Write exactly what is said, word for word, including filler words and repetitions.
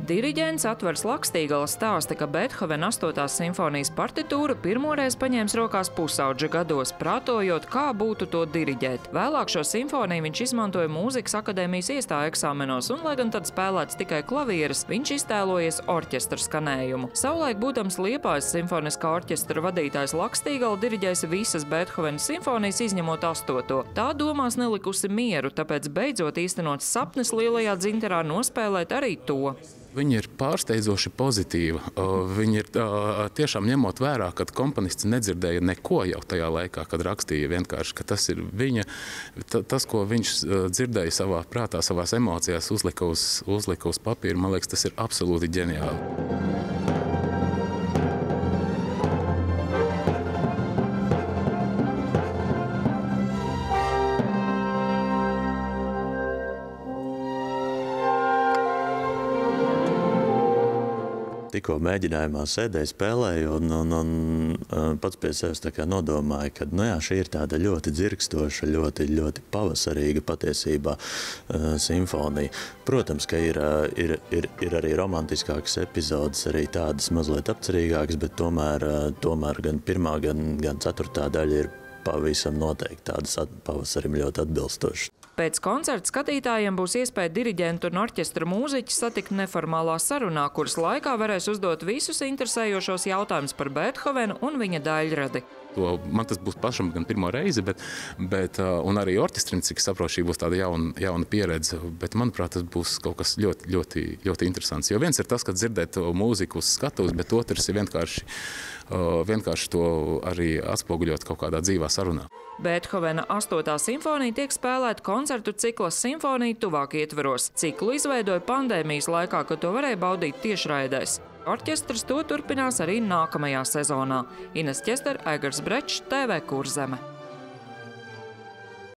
Diriģents Atvars Lakstīgals stāsta, ka Bethovena astotās simfonijas partitūru pirmoreiz paņēmis rokās pusaudža gados, prātojot, kā būtu to diriģēt. Vēlāk šo simfoniju viņš izmantoja mūzikas akadēmijas iestāju eksāmenos, un, lai gan tad spēlēts tikai klavieres, viņš iztēlojies orķestra skanējumu. Savulaik būdams Liepājas simfoniskā orķestra vadītājs Lakstīgala diriģēs visas Bethovenas simfonijas izņemot astoto. Tā domās nelikusi mieru, tāpēc beidzot īstenot sapnis lielajā dzinterā nospēlēt arī to. Viņa ir pārsteidzoši pozitīva. Viņa ir tiešām ņemot vērā, kad komponists nedzirdēja neko jau tajā laikā, kad rakstīja vienkārši, ka tas ir viņa, tas, ko viņš dzirdēja savā prātā, savās emocijās, uzlika uz, uzlika uz papīra. Man liekas, tas ir absolūti ģeniāli. Tikko mēģinājumā sēdēju, spēlēju un, un, un pats pie sevis tā kā nodomāju, ka nu jā, šī ir tāda ļoti dzirkstoša, ļoti, ļoti pavasarīga patiesībā uh, simfonija. Protams, ka ir, ir, ir, ir arī romantiskākas epizodes, arī tādas mazliet apcerīgākas, bet tomēr, tomēr gan pirmā, gan, gan ceturtā daļa ir pavisam noteikti tādas pavasarim ļoti atbilstošas. Pēc koncerta skatītājiem būs iespēja diriģentu un orķestra mūziķi satikt neformālā sarunā, kuras laikā varēs uzdot visus interesējošos jautājumus par Bethovenu un viņa daļradi. To, man tas būs pašam gan pirmo reizi, bet, bet, un arī orķestrim, cik saprotu, šī būs tāda jauna, jauna pieredze, bet, manuprāt, tas būs kaut kas ļoti, ļoti, ļoti interesants. Jo viens ir tas, ka dzirdēt mūziku uz skatuves, bet otrs ir vienkārši, vienkārši to arī atspoguļot kaut kādā dzīvā sarunā. Bethovena astotā simfonija tiek spēlēta koncertu cikla Simfonija tuvāk ietveros. Ciklu izveidoja pandēmijas laikā, kad to varēja baudīt tiešraidēs. Orķestrs to turpinās arī nākamajā sezonā. Ines Ķester, Aigars Brečs, T V Kurzeme.